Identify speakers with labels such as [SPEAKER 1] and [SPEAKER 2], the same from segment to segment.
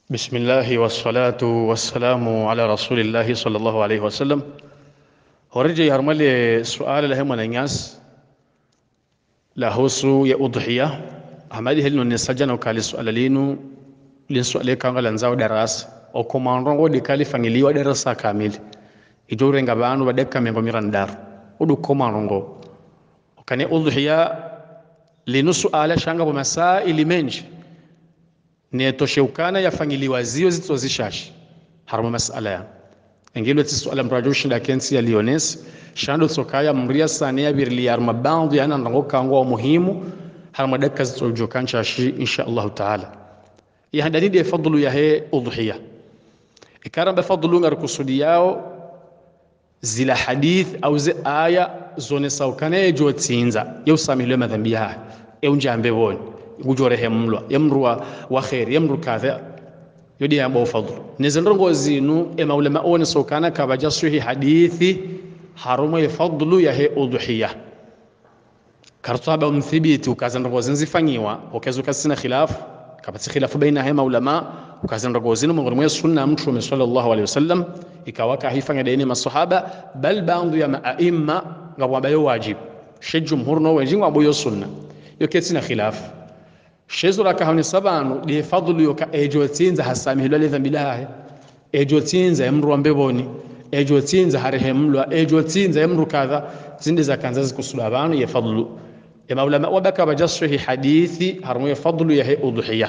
[SPEAKER 1] بسم الله والصلاة والسلام على رسول الله صلى الله عليه وسلم. ورجع يرمل سؤال لهم من الناس lahusu ya udhiya hamadi helino nisajana ukali swala linu linswale kanga lanzao darasa okumanrongo dikali fangiliwa darasa kamili ijorenga bantu badeka mengo mirandar udu komanrongo okane udhiya linu suala shanga masaili menji netosheukana yafangiliwa zio zitozishashi haruma masala ya engilo tsuala mrajushi la kensi ya Lioness shando tsokaya mria sania birli arma bandu yana ndango kango muhimu haruma dakka zitojokancha shi insha Allah taala ya hadani de fadlu ya he udhiya ikaramba fadlu ngar kusudiyao zila hadith au zi aya zone saukane jotsinza yusamile madhambi ya eunjambe woni gujore hemlwa yamruwa wa khair yamru kadha yodi ya fadlu nizendrongo zinu maulama oni sokana kabaja suhi hadithi harumu fadlu ya he udhiya kartaba mthibiti ukazendrongo zinzifanyiwa ukazuka sina khilaf kabati khilafu baina he maulama ukazendrongo zinu mungoni sunna mtume sallallahu alaihi wasallam ikawaka hifanya dini masahaba bal baadhi ya aimma ngabwabayo wajib shi jumhurno wajinwa boyo sunna yoketina khilaf shezura kahoni sabanu di fadlu yoka ejotsinza hasamihilwa le dhambi lahe ejotsinza emru ambeboni ejotsinza harehemlwa ejotsinza emru kadha zinde za kanzazi kusula abantu ya fadlu ya maulama wabaka bajashihi hadithi harmu ya fadlu ya udhiya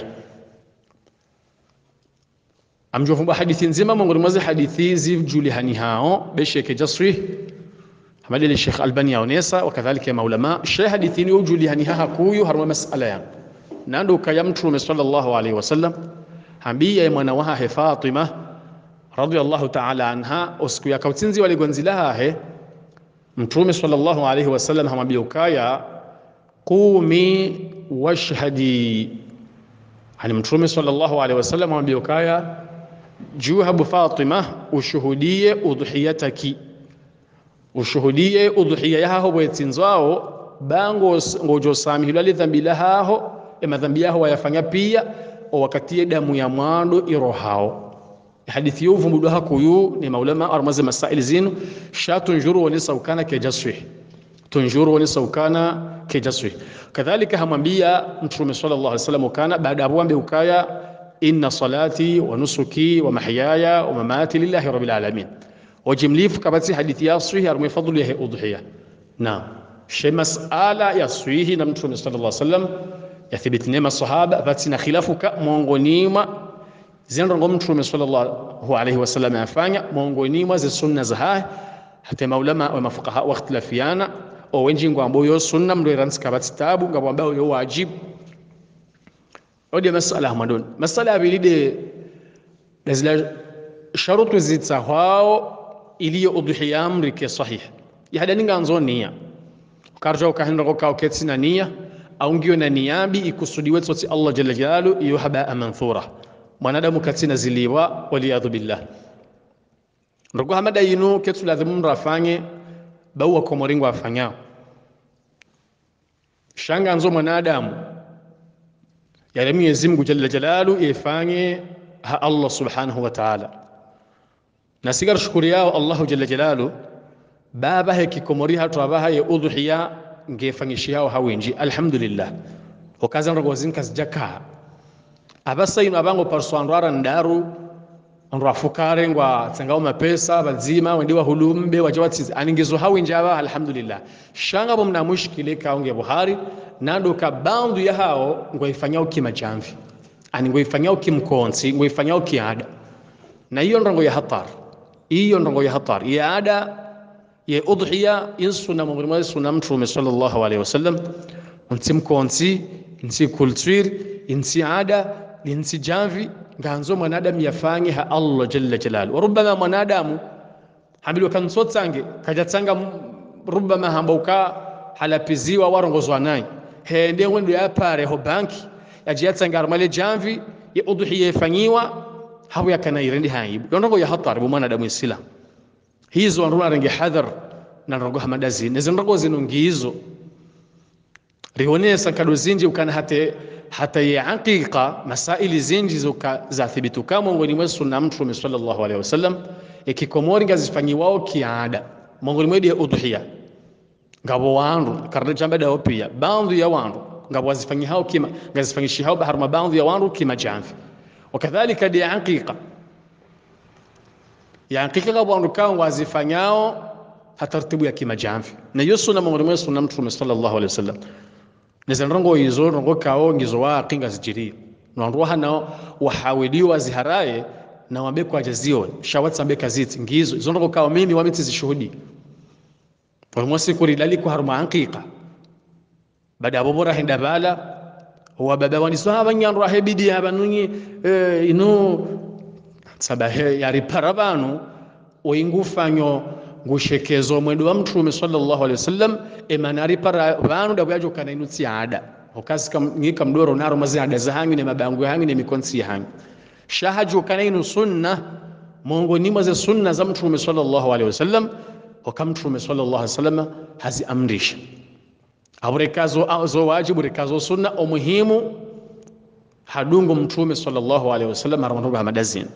[SPEAKER 1] amjofu hadithi nzima mongoni mwazi hadithi zivjuli hani hao besheke jasri hamadi li Sheikh Albani yaonesa wakadhalika ya maulama sheikh hadithini ujuli hani hakuyu harmu masala ya nando kaya mtume sallallahu alaihi wasallam hambia mwana wahe Fatima radhiyallahu ta'ala anha usiku ya kautinzi waligonzilaha he mtume sallallahu alaihi wasallam hamwambia ukaya qumi washhadi hani mtume sallallahu alaihi wasallam hamwambia ukaya juhabu Fatima ushuhudie udhiyataki ushuhudie udhiya yaho bwetinzwao bango ngojo samihilwa li dhambi laho madhambi yao wayafanya pia wakati damu ya mwando irohao hadithi hiyo vumbudu hakuyu ni maulama armaze masail zinu shatunjuru wani saukana kejaswi tunjuru wani saukana kejaswi kadhalika hamwambia mtume sallallahu alaihi wasallam kana baada ya kuambia ukaya inna salati wa nusuki wa mahyaya wa mamati lillahi rabbil alamin wajimlifu kabati hadithi ya sahih armu fadlu ya udhiya na shi masala ya sahih na mtume sallallahu alaihi wasallam yathibitine masahaba batina khilafuka mongonima zinrongo mtume sallallahu alaihi wasallam afanya mongonima za sunna za hata maulama wa mafuqaha wa ikhtilafiana o wenji ngwambo sunna mdo ransi kabati tabu ngabamba yo wajib odi masala hamadon masala abilide lazila sharutu zitsahao iliyo udhiya amri ke sahih yahadani nganzonia ukarja ukahinda kwa uketsina nia au ngio na niambi ikusudiwe tsoti Allah jalla jalalu iyo haba manthura mwanadamu katina ziliwa waliyadhu billah ndugu hamada yinu ketu lazima mrafanye bawa komoringo afanya shanga nzo mwanadamu yale Mwenyezi Mungu jalla jalalu ifanye ha Allah subhanahu wa ta'ala na sigar shukuri yao Allah jalla jalalu baba heki komori hatu abaha ya udhiya ngefanyishiyao hawinji alhamdulillah okaza nrogo zinkas jaka abasa ino abango parswandwara ndaru nrafukare ngwa tsangao mapesa bazima wendiwa hulumbe wajawati aningizo hawinji aba alhamdulillah shanga bomna mushkile kaonge Buhari nando kabandu ya hao ngoifanyao kimajamvi ani ngoifanyao kimkonsi ngoifanyao kiada na hiyo ndongo ya hatar hiyo ndongo ya hatar ya ada ya udhiya insuna mungrimwa sunna mtume sallallahu alaihi wasallam ntimkonsi nti kultur nti ada nti javi nganzo mwanadamu yafanye ha Allah jalla jalal wa rubbama mwanadamu hambilwa kan sotsange kajatsanga rubbama hambauka halapiziwa warongozwa nayi hende wendo ya pare ho banki yajiatsanga armale javi ya udhiya yafanyiwa hawo yakana irendi haibu ndongo ya hatar bu mwanadamu isila hizo ndona rangi hadhar na nrogo hamadazi nezenrogo zinongizo rionesa kadozinje ukana hate hata ya aqiqa masaili zinji za thibitu kama ngoni mwa sunna mtume sallallahu alaihi wasallam ikikomori ngazifanyiwao kiada mongoni mwedi ya udhiya ngabo wandu karne jamba da opia baadhi ya wandu ngabo wazifanyi hao kima ngazifanyishi hao bahar baadhi ya wandu kima jamvi wakadhalika di aqiqa ya aqiqa ngabo wandu kao wazifanyao hatartibu ya kima jamvi na yusuna mongoni mwa sunna mtume sallallahu alaihi wasallam nizanrongo izo rongo kao ngizo wa kinga zijiri nwanruha nao wahawiliwa ziharaye na wabeko ajazio shawatsa beka ziti ngizo izo rongo kao mimi wamiti zishuhudi kwa mwasi kuridali kwa haruma aqiqa baada abobora hinda bala huwa baba wani sahaba nyanru ahebidi abanunyi ino sabahe yari parabanu oingufanyo ngushekezo mwendo wa mtume sallallahu alaihi wasallam emanari para vanu da byajo kana inutsi ada okasika ngika mdoro naro mazada za hangi ne mabangu hangi ne mikonsi hangi shahaju kana inu sunna mongo ni maze sunna za mtume sallallahu alaihi wasallam okamtume sallallahu alaihi wasallam hazi amrisha aburekazo zo wajibu rekazo sunna umuhimu hadungo mtume sallallahu alaihi wasallam arwantuba madazin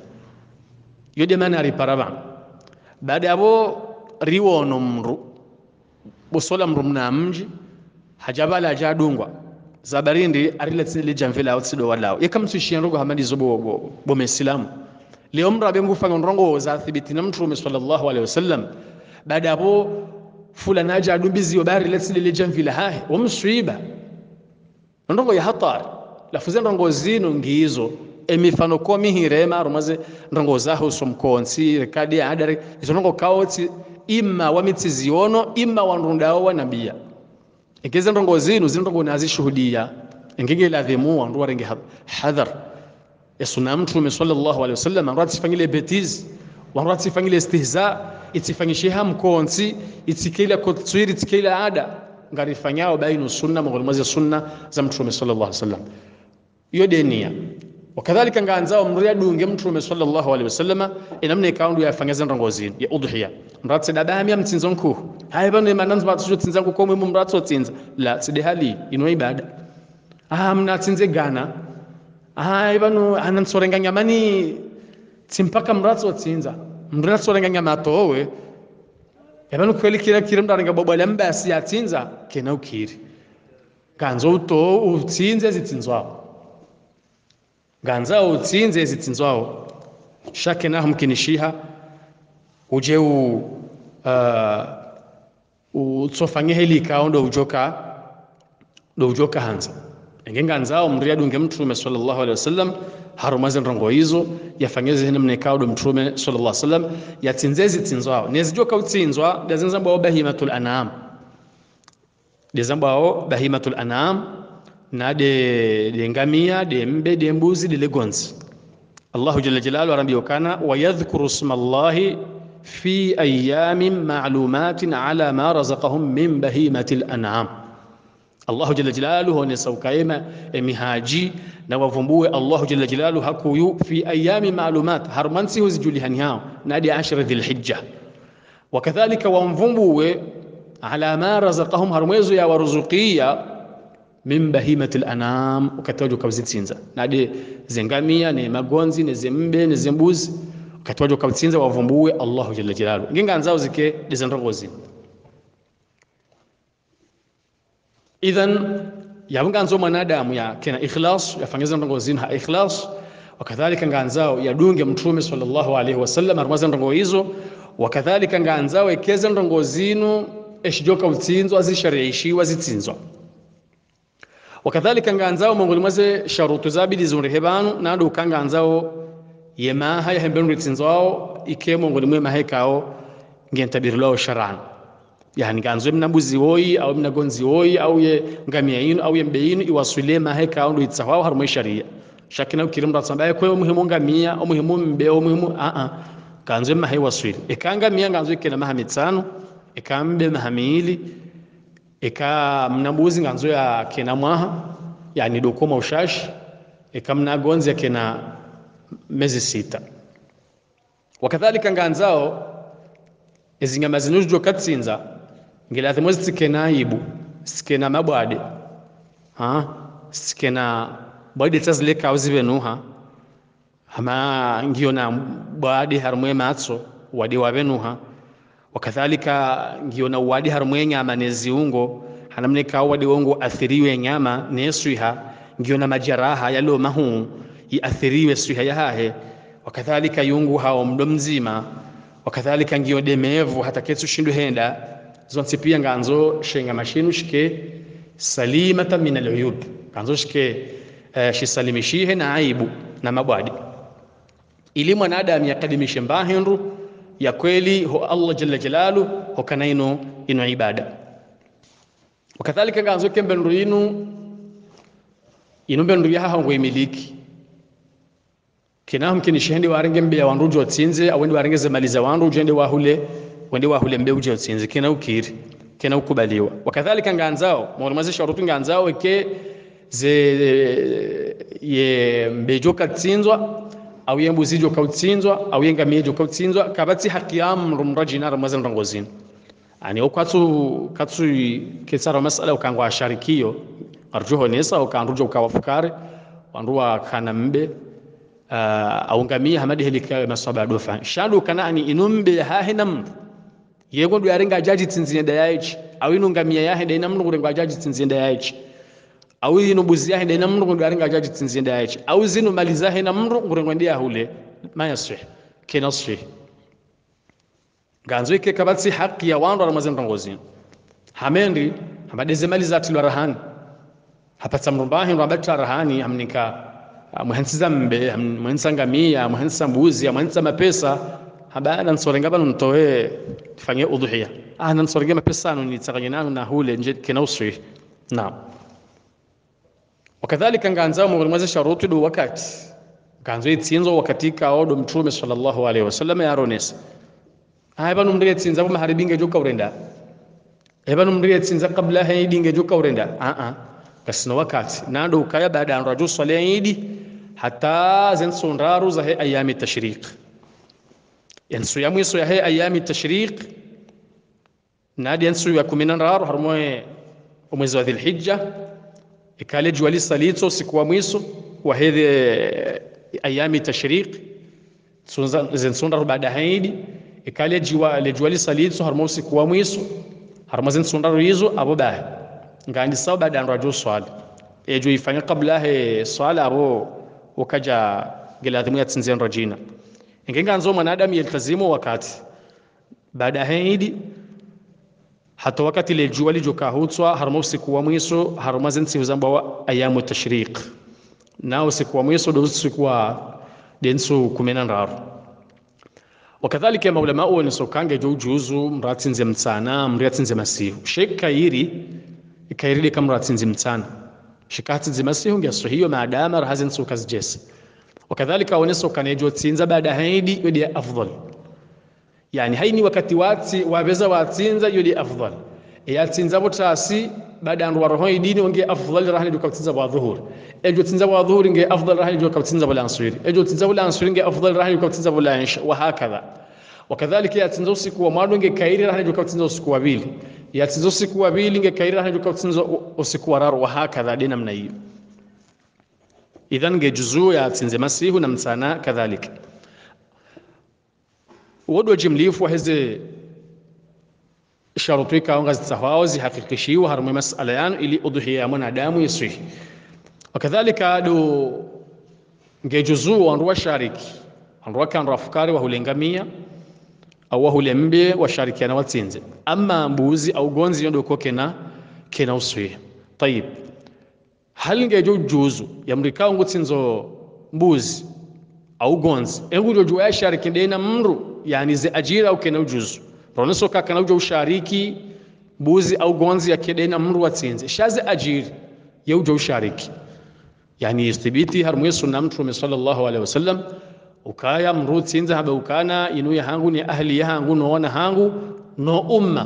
[SPEAKER 1] yode manari para baada yabo riwono mru bosola mru mna mji hajabala ajadungwa zabarindi arila tsile jamvela outsido walao yekamtishia ndogo hamadi zobo bo mesilamu leo mrabe ngufanga ndongo za thibiti na mtume sallallahu alaihi wasallam baada hapo fulana aja adumbizi wabari letsile jamvela hahe wamswiba ndongo ya hatari lafuze ndongo zino ngizo emifano ko mihirema rumaze ndongo zaho somkonsi rekadi adare izo ndongo kaoti imma wamitiziono imma wanrundao wa nabia ikeze ndongo zinu zindongo nazishuhudia ngenge ladhimu wandu warenge hadhar ya sunna mtume sallallahu alaihi wasallam anrati fanyile betiz wanrati fanyile istihza itifanyishiha mkonsi itikila kotswiri itikila ada ngarifanyao bainu sunna mugulmazi sunna za mtume sallallahu alaihi wasallam iyo denia wakadhalika ngaanzao mria dunge mtume sallallahu alaihi wasallam inamne ikaundu yafanyaza ndongozini ya udhiya mratse dabamya mtsinzo nku hayi bano mananzo batso tsinza ku komwe mratso tsinza la tside hali ino ibada mna tsinze gana hayi bano anansorenga nyamani tsimpaka mratso tsinza mratsorenga nyamatowe yabano kweli kira mdarenga bobala mbasi ya tsinza kena ukiri kanzo uto utsinze zitsinzwa ganza utsinze zitsinzwao shake naho mkinishiha uje utsofanye helika ndo ujoka hanza ngenganzao mria dunge mtume sallallahu alaihi wasallam harumaze ndongo hizo yafanyeze hene mnekao do mtume sallallahu alaihi wasallam yatsinzezi tsinzwao nezijoka utsinzwa dazenzamba bahimatul anam dezambao bahimatul anam na de ngamia de mbe de mbuzi de legonzi Allah jalla jalaluhu arambiyokana wa yadhkuru ismallahi fi ayamin ma'lumatin ala ma razaqahum min bahimatil an'am Allah jalla jalaluhu ne saukaima emihaji na wavumbue Allah jalla jalaluhu hakuyu fi ayamin ma'lumat harmansi huzijulihani hao na de 10 dhilhijja wakadhalika wamvumbue ala ma razaqahum harmwezo ya waruzuqia min bahimatil anam ukatwajo kabzitsinza nade zengamia ne magonzi ne zembe ne zembuzi ukatwajo kabzitsinza wavumbue Allah jalla jalaluhu nginganzao zike dezandrogozi idhan yabunganzo mwanadamu ya kena ikhlas yafanyeza ndongozi ha ikhlas wakadhalika nganzao yadunge mtume sallallahu alaihi wasallam armaza ndongo hizo wakadhalika nganzao ekeza ndongozinu eshijoka utsinzo azishariishiwa zitsinzwa wakadhalika nganzao mongoli mwaze sharutu zabidi zunrehebanu nado ukanganzao yemaha ya hembenu ritsinzwao ike mongoli mwe mahekao ngentabirilo sharan yani nganzo mnabuzi woi au mnagonzi woi au ye ngamia yinu au ye mbeinu iwasule mahekao ndo itsahwao harumwe sharia shakina ukirimra tsambaye kwe muhimu ngamia au muhimu mbe au muhimu kanzo mahe waswili ekanga mia nganzo ikena mahamitsano ekambe mahamili eka mnabuzi nganzo ya kena mwaha yani dokoma ushashi eka mnagonzi ya kena mezi 6 wakadhalika nganzao ezinyama zinujo katsinza ngelathi mwezi tikena ibu sikena mabwade sikena bwadi tazileka uzivenuha hama ngiona bwadi harumwe matso wadi wavenuha wakadhalika ngiona wadi harumwe nyama neziungo hanamneka wadi wongo athiriwe nyama neswiha ngiona majaraha yalo mahu iathiriwe swiha yahahe wakadhalika yungu hao mdo mzima wakadhalika ngio demevu hata ketsu shindu henda zonse pia nganzo shenga mashinu shike salimata min al-uyub nganzo shike shisalimishihe na aibu na mabwadi ili mwanadamu yakadimishe mbahindu ya kweli ho Allah jalla jalalu ho kanaino ino ibada wakadhalika nganzo kembendu inu bendu yaha ngo imiliki kinahum kinishende warenge mbe wanrujo watsinze awende warengeze maliza wanru ujende wahule mbe uje watsinze kina ukiri kina ukubaliwa wakadhalika nganzao mwalimazi sharutu nganzao ke ze ye mbejo katsinzwa au ye mbuzijo kautsinzwa au ye ngamiejo kautsinzwa kabati haqiyam rumrajina ramazan rangozin ani okwatu ketsara masala ukangwa asharikio arjuho nesa ukanrujo ukawafukare wanruwa kana mbe au ngamia hamadi helika masaba dofa shadu kanani inumbe hahinam yegondo yarenga jaji tsinzinda yaichi au ino ngamia yahe daina mndu kurenga jaji tsinzinda yaichi au ino buzi yahe daina mndu kurenga yarenga jaji tsinzinda yaichi au zino maliza he na mndu kurenga ndia hule mayasih kinasih ganzo ike kabatsi haki ya wandu ramazan rangozin hamendi hamadeze maliza tilwa rahani hapata mrumbahi rabata rahani amnika muhensiza mbe muhensa ngamia muhensa mbuzi muhensa mapesa habana nsorenga bano ntoe tufanye udhuhiya nsorenge mapesa anu nitsaganyana na hule nje kinausri na wakadhalika nganza mwalimazi sharutu do wakati nganzo itsinzo wakati ka odo mtume sallallahu alaihi wasallam ya rones bano mndege tsinza bo maharibinge joka urenda bano mndege tsinza kabla haidinge joka urenda kasina wakati nado ukaya baada ya rajul salihidi hata zensundaru za ayami tashriq yansu ya mwiso ya ayami tashriq nadi yansu ya 10 harmoe mwezi wa dhilhijja ikale juali salito siku wa mwiso wa hedhi ayami tashriq zensundaru baada haidi ikale juali salito harmoe siku wa mwiso harmoe zensundaru hizo abobahi ngandi sawa baada ya rajul swali ejo ifanya kabla he swala abo wakaja giladhimu ya tsinzia rajina ingenga nzo mwanadamu yaltazimu wakati baada haidi hata wakati ile jua lijoka hutswa harma usiku wa mwiso harma zensi uzamba wa ayamu tashriq na usiku wa mwiso do usiku wa densu 10 wakadhalika maulama wao sokange juzu mratsinze mtsana mratsinze masihu sheikh kairi kama mratsinze mtsana shikati zimasihu ngiasohiyo maadama rahazin sukaz jesi wakadhalika waneso kanejo tsinza baada haidi yodi afdal yani haini wakati wati wabeza watsinza yodi afdal ya tsinza botasi baada ya roho dini wange afdal rahani joka tsinza wa dhuhur ejo tsinza wa dhuhur nge afdal rahani joka tsinza wala ansuri ejo tsinza wala ansuri nge afdal rahani joka tsinza wala insha wa hakadha wakadhalika ya tsinza usiku wa mwanzo nge kairi rahani joka tsinza usiku wa pili ya tsinza usiku wa pili nge kairi rahani joka tsinza usiku wa raru wa hakadha dina namna hiyo idhan nge juzu ya tsinze masihu na msana kadhalika wodo jimlifu heze sharutika au ngazitahawazi hakikishiwa harmu masala yanu ili udhuhiya mwanadamu yasih wakadhalika do nge juzu wanruwa shariki wanruwa kan rafukari wa hulengamia au wa hulembe wa sharikiana watsinze ama mbuzi au gonzi yondo kwa kena usih tayib hal nge juzu yamrika ngutsinzo mbuzi au gonzi engujo juwa shariki dena mru yani ze ajira au kena ujuzu roneso kaka na ujo ushariki mbuzi au gonzi yakidena mru watsinze shaze ajiri ya ujo ushariki yani istibiti harmu sunna mtume sallallahu alaihi wasallam ukaya mru tsinze haba ukana inu ya hangu ni ahli ya hangu no hangu no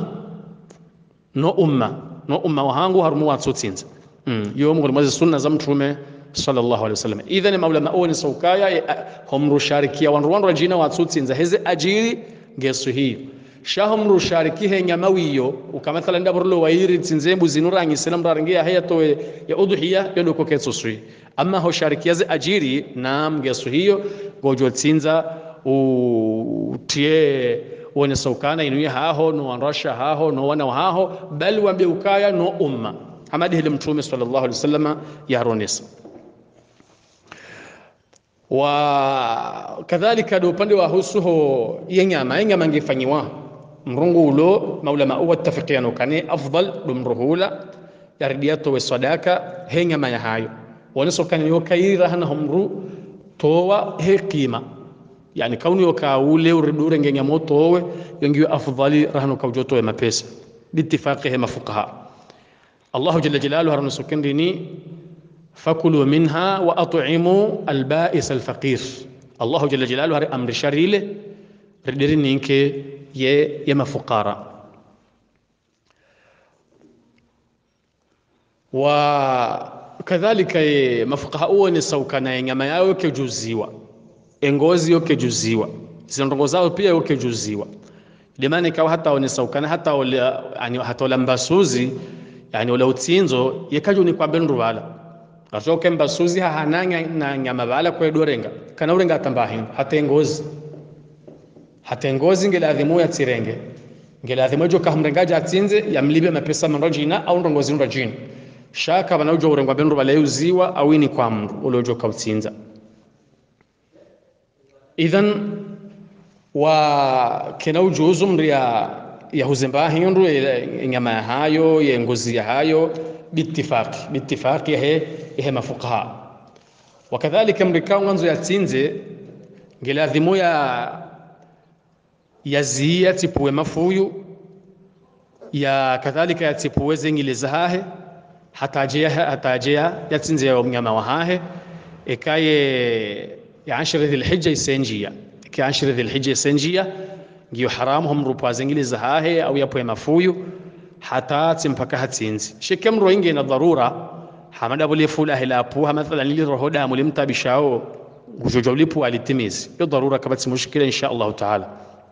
[SPEAKER 1] umma wa hangu harmu watso tsinze yo mwalimazi sunna za mtume sallallahu alaihi wasallam idhan maulama oni saukaya homru sharikia wanru jina watsutsinza heze ajiri ngesu hii shahum rushariki he nyama wiyo ukamathala ndaburlo wairi tsinzembu zinurangi selam rarangia hayato ya udhiya yondo koketsoswi amma ho sharikiaze ajiri nam gesu hiyo gojo tsinza utie wone saukana inuya haho no anrasha haho no wana haho bal wambe ukaya no umma hamadi hili mtume sallallahu alaihi wasallam ya ronesa wa kadhalika do upande wa husuho yenyama ngefanyiwa mrungu ulo maulama wattafiqiano kane afdal dumruhula yardiyato wa sadaka henyama ya hayo wanaso kane yokaira hana humru towa he qima yani kauni yokaule uridure ngenya motowe yongiyo afdali rahano kawjoto ma pesa bittifaqi mafuqaha Allah jalla jalaluhu harano sukendini fakulu minha wa at'imu alba'is alfaqir Allah jalla jalaluhu har amri sharile ridiri ninke ye mafukara wa kadhalika mafuqaha uone saukana nyama yao kejuziwa engozi yoke juziwa zindongo zao pia yoke juziwa limani kawa hata one saukana hata ole yani hata lambasuzi yani ole utsinzo yekaju ni kwa bendu wala azoke mbasuzi hananya na nyama bala kwa dorenga kana urenga tambahi hata ngozi ngeladhimu ya tirenge ngeladhimu jo kahmrengaja atsinze yamlibe mapesa manrojina au ndongozi ndojina shaka banaujo urengwa bendu bala yuziwa au ni kwa mndu ulojo kautsinza idhan wa kena ujuzu mria ya huzembahi ndu nyama hayo ya ngozi hayo bittifaqi he mafuqaha wakadhalika mrikao mwanzo ya tsinze ngeladhimu ya zia tipuwe mafuyu ya kadhalika ya tipuwe zengile zahahe hatajea ya tsinze ya mnyama wahahe ikaye ya 10 dhilhijja isenjia ka 10 dhilhijja isenjia ngiyo haramu humrupa zengile zahahe au yapo ya mafuyu hata timpaka hatsinzi shikemro inge na dharura hamada bole fula hilapu mathalan li rohoda mulimtabishao gujojo lipu alitimizi yo dharura kabati mushkila insha Allah taala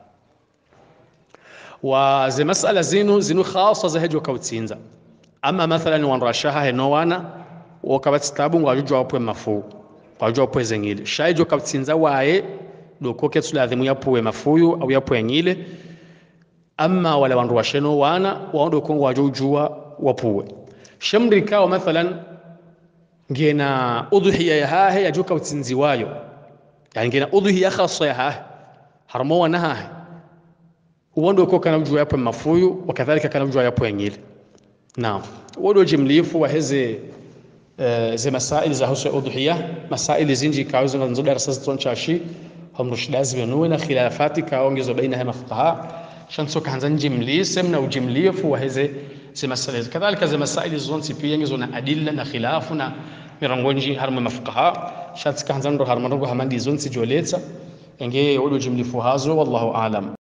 [SPEAKER 1] wa ze masala zinu khassa za hejo kautsinza ama mathalan wanrashaha henowana wakabati tabu ngwajojo hapo mafu ngwajojo hapo zengile shaijo kautsinza wae dokoke tsuladhimu yapo mafuyu au yapo nyile amma wala wandu washeno wana waondo kongo wajojua wapuwe shamrikao mathalan ngena udhiya ya hahe yajuka utsinzi wayo yani ngena udhiya khassa ya hahe harmo wana hahe waondo ko kana ujua yapo mafuyu wakadhalika kana ujua yapo nyile naam wodo jimlifu wa heze ze masail za husu udhiya masail zinji kauzo nzo darasa zitonchashi hamrushdazi wenuna khilafati kaongezo baina ya mafuqaha shanso kanza njimli semna ujimlifu wa heze zimasala kadhalika za masaili zonti pia ngizo na adilla na khilafu na mirangonji harma mafuqaha shatsi kanza ndo harma ndo hamandi zonti joletsa enge wodo jimlifu hazo wallahu aalam